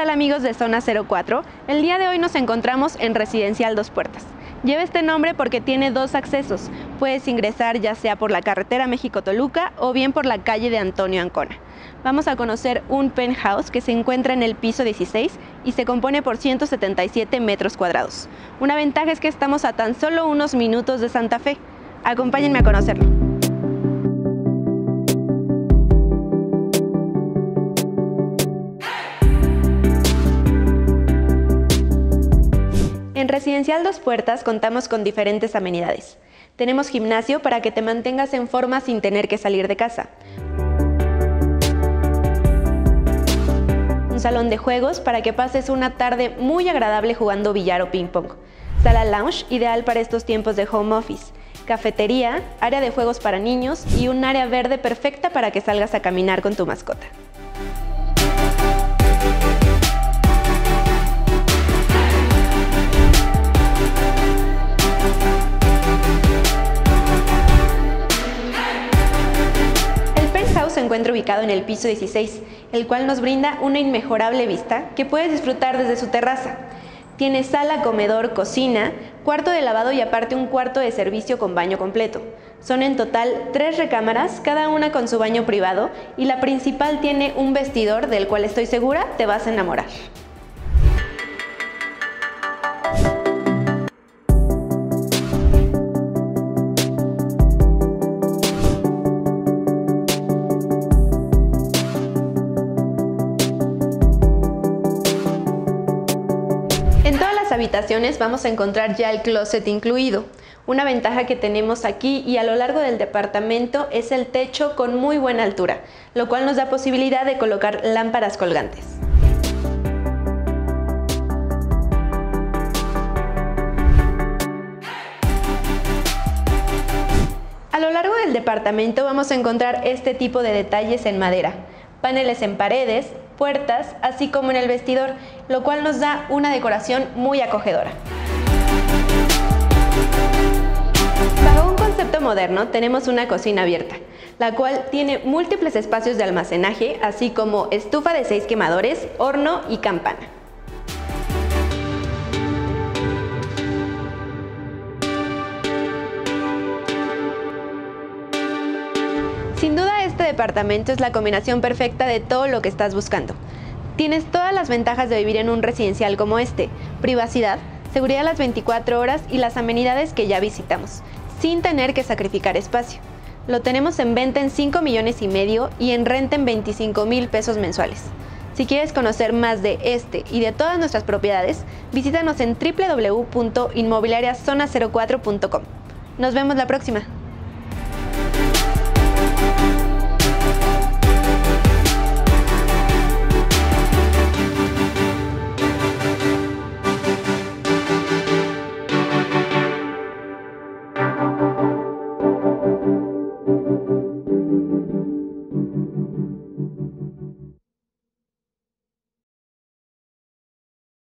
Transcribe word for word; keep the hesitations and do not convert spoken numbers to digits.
tal, amigos de Zona cero cuatro? El día de hoy nos encontramos en Residencial Dos Puertas. Lleva este nombre porque tiene dos accesos. Puedes ingresar ya sea por la carretera México-Toluca o bien por la calle de Antonio Ancona. Vamos a conocer un penthouse que se encuentra en el piso dieciséis y se compone por ciento setenta y siete metros cuadrados. Una ventaja es que estamos a tan solo unos minutos de Santa Fe. Acompáñenme a conocerlo. En Residencial Dos Puertas contamos con diferentes amenidades. Tenemos gimnasio para que te mantengas en forma sin tener que salir de casa. Un salón de juegos para que pases una tarde muy agradable jugando billar o ping pong. Sala lounge, ideal para estos tiempos de home office. Cafetería, área de juegos para niños y un área verde perfecta para que salgas a caminar con tu mascota. Se encuentra ubicado en el piso dieciséis, el cual nos brinda una inmejorable vista que puedes disfrutar desde su terraza. Tiene sala, comedor, cocina, cuarto de lavado y aparte un cuarto de servicio con baño completo. Son en total tres recámaras, cada una con su baño privado, y la principal tiene un vestidor del cual estoy segura te vas a enamorar. En todas las habitaciones vamos a encontrar ya el closet incluido. Una ventaja que tenemos aquí y a lo largo del departamento es el techo con muy buena altura, lo cual nos da posibilidad de colocar lámparas colgantes. A lo largo del departamento vamos a encontrar este tipo de detalles en madera, paneles en paredes, puertas, así como en el vestidor, lo cual nos da una decoración muy acogedora. Bajo un concepto moderno tenemos una cocina abierta, la cual tiene múltiples espacios de almacenaje, así como estufa de seis quemadores, horno y campana. Sin duda, este departamento es la combinación perfecta de todo lo que estás buscando. Tienes todas las ventajas de vivir en un residencial como este: privacidad, seguridad las veinticuatro horas y las amenidades que ya visitamos, sin tener que sacrificar espacio. Lo tenemos en venta en cinco millones y medio y en renta en veinticinco mil pesos mensuales. Si quieres conocer más de este y de todas nuestras propiedades, visítanos en w w w punto inmobiliaria zona cero cuatro punto com. Nos vemos la próxima.